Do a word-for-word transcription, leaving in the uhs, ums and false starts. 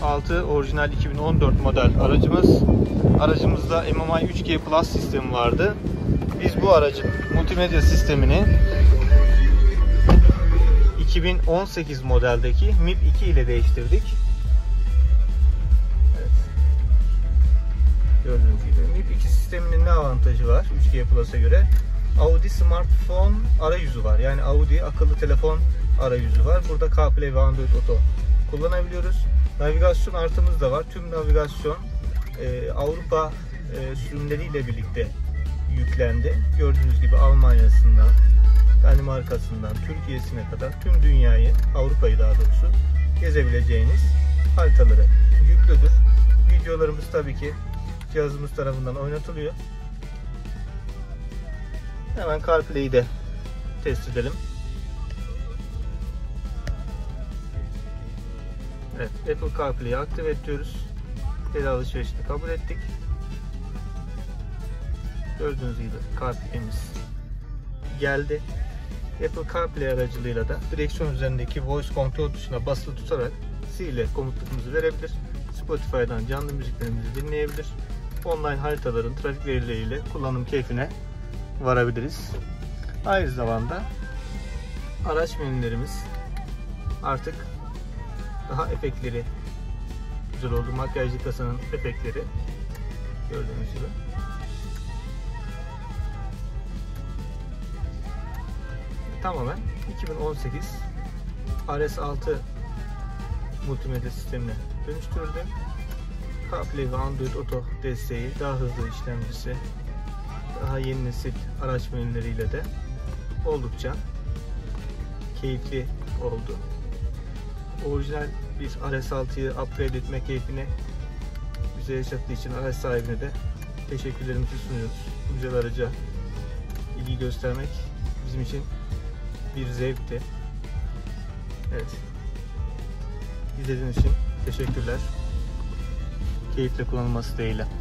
altı orijinal iki bin on dört model aracımız. Aracımızda M M I üç G Plus sistemi vardı. Biz bu aracın multimedya sistemini iki bin on sekiz modeldeki M I P iki ile değiştirdik. Evet. Gördüğünüz gibi M I P iki sisteminin ne avantajı var üç G Plus'a göre? Audi smartphone arayüzü var. Yani Audi akıllı telefon arayüzü var. Burada CarPlay ve Android Auto kullanabiliyoruz. Navigasyon artımız da var. Tüm navigasyon e, Avrupa e, sürümleriyle birlikte yüklendi. Gördüğünüz gibi Almanya'sından, Danimarka'sından, Türkiye'sine kadar tüm dünyayı, Avrupa'yı daha doğrusu gezebileceğiniz haritaları yüklüdür. Videolarımız tabii ki cihazımız tarafından oynatılıyor. Hemen CarPlay'i de test edelim. Evet, Apple CarPlay'i aktive ediyoruz. Veri alışverişini kabul ettik. Gördüğünüz gibi CarPlay'imiz geldi. Apple CarPlay aracılığıyla da direksiyon üzerindeki Voice Control tuşuna basılı tutarak sihirle komutlarımızı verebilir. Spotify'dan canlı müziklerimizi dinleyebilir. Online haritaların trafik verileriyle kullanım keyfine varabiliriz. Aynı zamanda araç menülerimiz artık daha efektleri güzel oldu. Makyajlı kasanın efektleri gördüğünüz gibi. Tamamen iki bin on sekiz R S altı multimedya sistemine dönüştürüldü. CarPlay ve Android Auto desteği, daha hızlı işlemcisi, daha yeni nesil araç menüleriyle de oldukça keyifli oldu. Orijinal bir R S altıyı upgrade etme keyfini bize yaşattığı için araç sahibine de teşekkürlerimizi sunuyoruz. Bu güzel araca ilgi göstermek bizim için bir zevkti. Evet. İzlediğiniz için teşekkürler. Keyifle kullanılması dileğiyle.